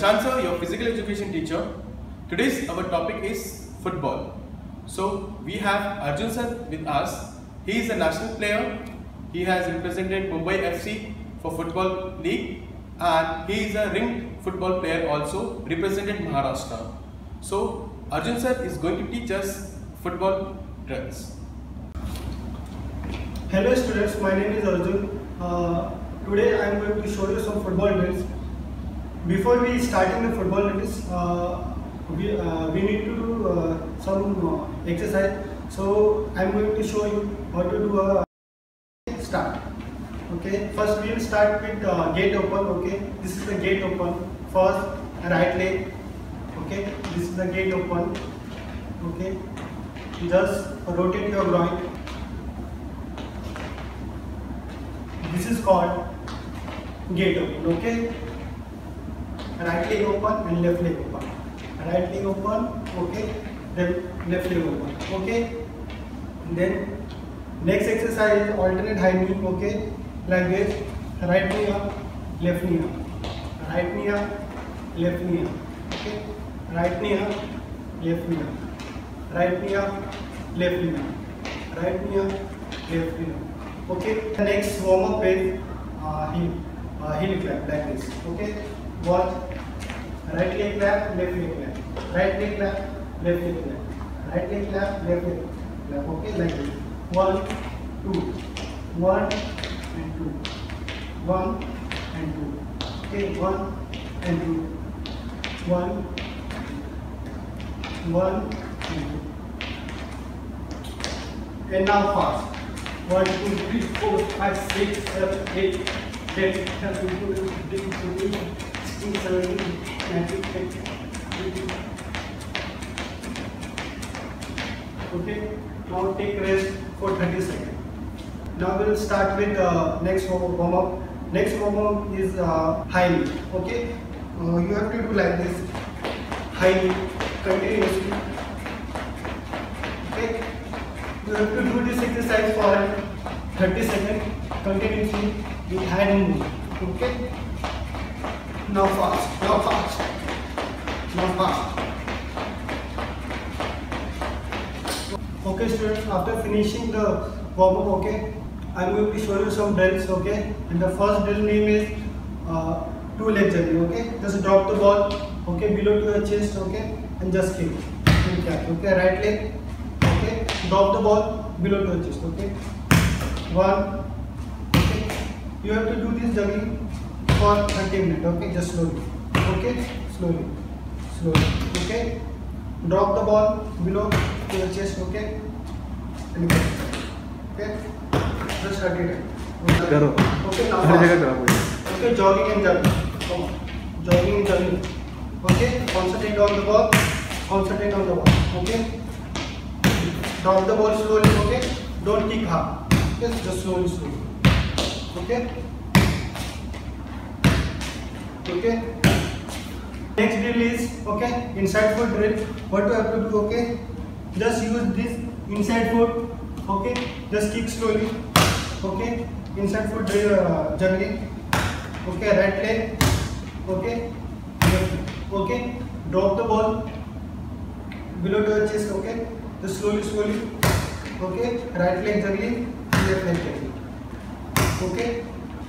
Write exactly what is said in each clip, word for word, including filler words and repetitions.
Prashant sir, your physical education teacher. Today's our topic is football. So we have Arjun sir with us. He is a national player. He has represented Mumbai F C for football league, and he is a ring football player also, represented Maharashtra. So Arjun sir is going to teach us football drills. Hello students, my name is Arjun. Uh, today I am going to show you some football drills. Before we starting the football drills, uh, we, uh, we need to do uh, some uh, exercise. So I am going to show you how to do a start. Okay, first we will start with uh, gate open. Okay, this is the gate open. First right leg. Okay, this is the gate open. Okay, just rotate your groin. This is called gate open. Okay, right leg open and left leg open. Right leg open. Okay, then left leg open. Okay, and then next exercise is alternate high knee. Okay, like this. Right knee up, left knee up. Right knee up, left knee up. Okay, right knee up, left knee up. Right knee up, left knee up. Right knee up, left knee up. Okay, the next warm up is uh, heel, uh, heel clap like this. Okay, watch. Right leg clap, left leg clap. Right leg clap, left leg clap. Right leg clap, left leg clap. Okay, like this. One, two, one and two, one and two. Okay, one and two, one, one and two. And now fast. One, two, three, four, five, six, seven, eight, ten, eleven, twelve, thirteen, fourteen, sixteen, seventeen, nineteen, twenty. Okay, now take rest for thirty seconds. Now we will start with uh, next warm up. Next warm up is uh, high knee. Okay, uh, you have to do like this. High knee continuously. Okay. You have to do this exercise for thirty seconds continuously with hand move. Okay. Now fast. Now fast. Now fast. Okay, students. After finishing the warm up, okay, I am going to show you some drills. Okay. And the first drill name is uh, two leg journey. Okay. Just drop the ball. Okay, below to your chest. Okay, and just kick and catch. Okay, right leg. Okay, drop the ball below to your chest. Okay, one. Okay, you have to do this juggling for thirty minutes. Okay, just slowly. Okay, slowly, slowly. Okay, drop the ball below to your chest. Okay, and go. Okay, just thirty times. Okay, okay, now fast. Okay, jogging and juggling. Come on, jogging and juggling. Okay, concentrate on the ball. Concentrate on the ball. Okay. Drop the ball slowly, okay? Don't kick hard. Okay, just slowly, slowly. Okay? Okay? Next drill is, okay, inside foot drill. What you have to do, okay? Just use this inside foot, okay? Just kick slowly, okay? Inside foot drill, uh, juggling. Okay, right leg, okay? Okay? Drop the ball below to your chest, okay? Just slowly, slowly. Okay, right leg juggling, left leg juggling. Okay.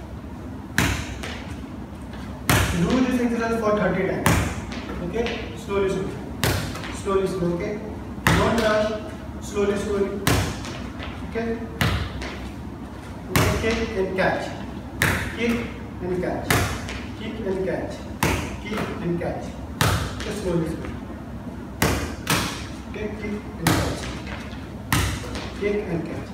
Do this exercise for thirty times. Okay, slowly, slowly, slowly, slowly. Okay, don't rush. Slowly, slowly. Okay. Okay, kick and catch. Kick and catch. Kick and catch. Kick and catch. Okay, slowly, slowly. Okay, kick and catch. Kick and catch.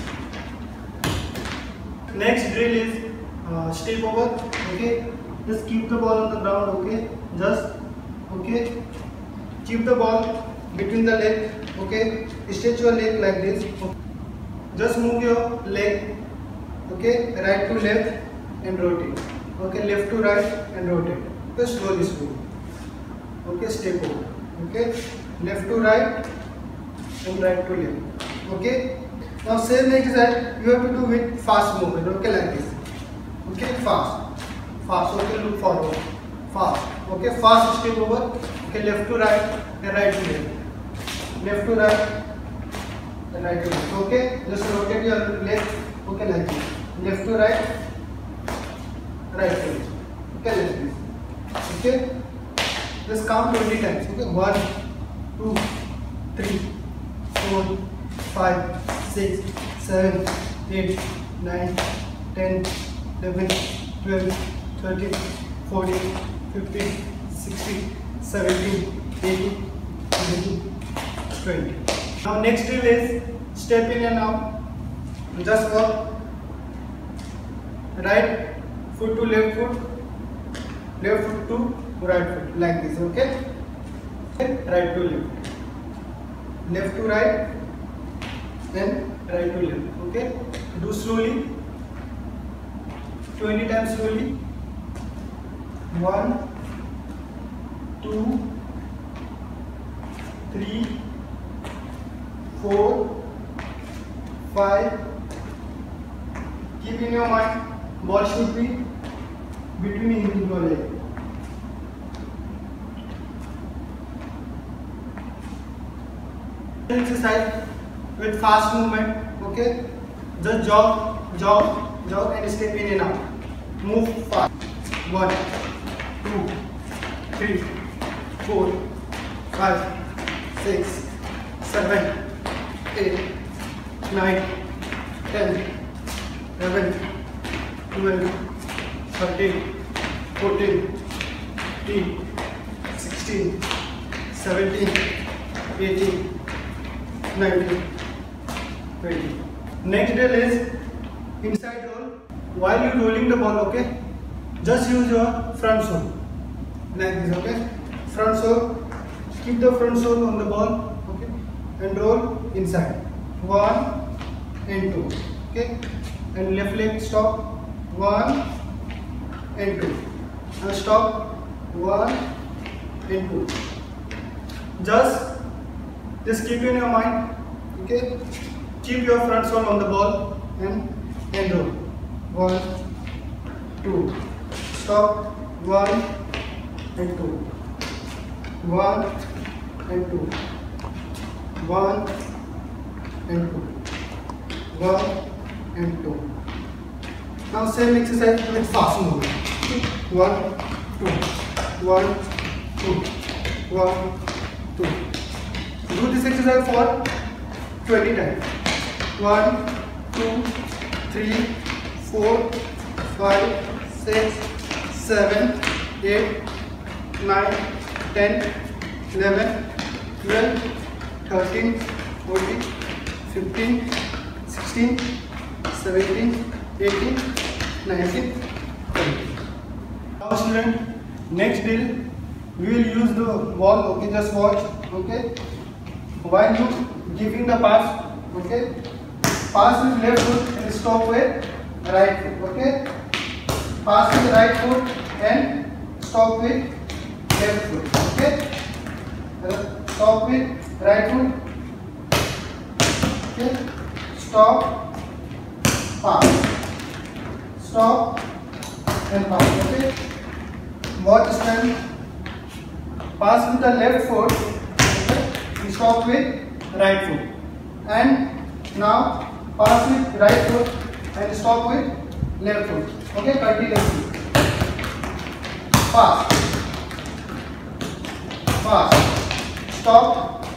Next drill is uh, step over. Okay, just keep the ball on the ground. Okay, just okay. Keep the ball between the leg. Okay, stretch your leg like this. Just move your leg. Okay, right to left and rotate. Okay, left to right and rotate. Okay, slowly, slowly. Okay, step over. Okay. Left to right and right to left. Okay. Now same exercise you have to do with fast movement. Okay, like this. Okay, fast, fast. Okay, look forward. fast. Okay, fast step over. Okay, left to right and right to left. Left to right and right to left. Okay, just rotate your leg. Okay, like this. Left to right, right to left. Okay, like this. Okay, just count twenty times. Okay, one, two, three, four, five, six, seven, eight, nine, ten, eleven, twelve, thirteen, fourteen, fifteen, sixteen, seventeen, eighteen, nineteen, twenty. Now next drill is step in and out. Just walk right foot to left foot, left foot to right foot, like this. Okay, right to left, left to right, then right to left. Okay, do slowly, twenty times slowly. One, two, three, four, five. Keep in your mind, ball should be between your leg. Exercise with fast movement. Okay, just jog, jog, jog, and step in and out. Move fast. One, two, three, four, five, six, seven, eight, nine, ten, eleven, twelve, thirteen, fourteen, fifteen, sixteen, seventeen, eighteen, nineteen, twenty. Next drill is inside roll. While you rolling the ball, okay, just use your front sole like this. Okay, front sole. Keep the front sole on the ball. Okay, and roll inside. One and two. Okay, and left leg stop. One and two. And stop. One and two. Just Just keep in your mind, okay? Keep your front sole on the ball and and roll. One, two. Stop. One and two. One and two. One and two. One and two. Now same exercise with fast movement. One, two. One, two. One, two. Do this exercise for twenty times. One, two, three, four, five, six, seven, eight, nine, ten, eleven, twelve, thirteen, fourteen, fifteen, sixteen, seventeen, eighteen, nineteen, twenty. Now student, next drill, we will use the ball. Okay, just watch. Okay. While you giving the pass, okay, pass with left foot and stop with right foot. Okay, pass with right foot and stop with left foot. Okay, stop with right foot. Okay, stop, pass, stop and pass. Okay, watch stand. Pass with the left foot. Stop with right foot, and now pass with right foot and stop with left foot. Okay, continuously. Pass, pass, stop,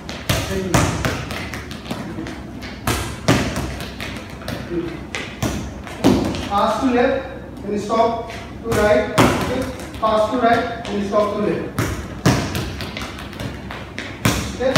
pass to left and stop to right. Okay, pass to right and stop to left. Okay.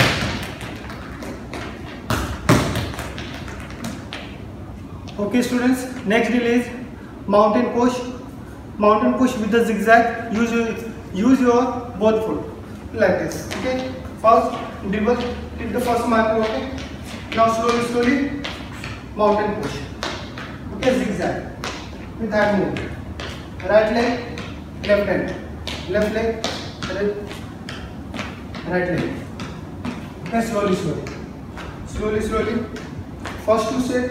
Okay students, next drill is mountain push. Mountain push with the zigzag. Use your use your both foot like this. Okay. First dribble, take the first marker. Okay. Now slowly, slowly, mountain push. Okay, zigzag with that move. Right leg, left hand, left leg, right, right leg. Okay, slowly, slowly, slowly, slowly. First two set.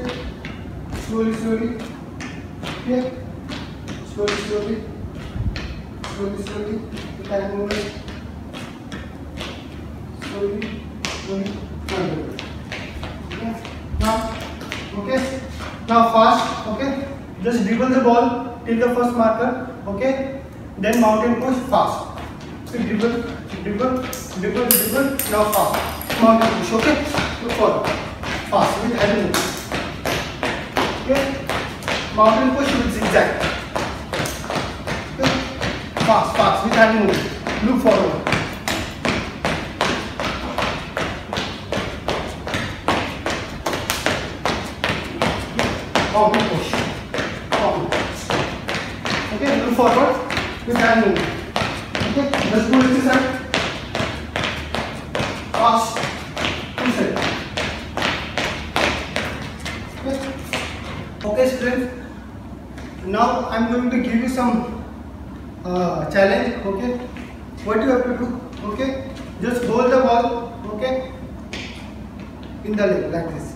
Slowly, slowly, okay, slowly, slowly, slowly, slowly, with hand movement. Slowly, slowly, slowly. Okay. Now, okay. Now fast. Okay. Just dribble the ball till the first marker. Okay. Then mountain push fast. So dribble, dribble, dribble, dribble. Now fast. Mountain push. Okay. Look forward. Fast with hand movement. Okay. Mountain push with zigzag. Okay. Fast, fast with hand movement. Look forward. Mountain push. Mountain. Okay. Look forward with hand movement. Okay. Let's go this side. Fast. This side. Okay. Okay, students. Now I am going to give you some uh, challenge. Okay, what you have to do? Okay, just hold the ball. Okay, in the leg like this.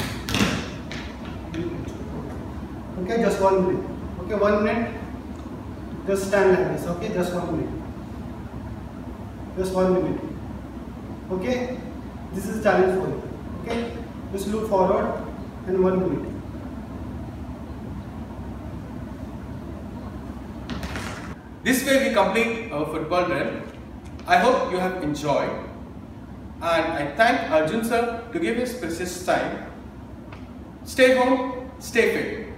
Okay, just one minute. Okay, one minute. Just stand like this. Okay, just one minute. Just one minute. Okay, this is challenge for you. Okay, just look forward and one minute. This way we complete our football drill. I hope you have enjoyed, and I thank Arjun sir to give his precious time. Stay home, stay fit.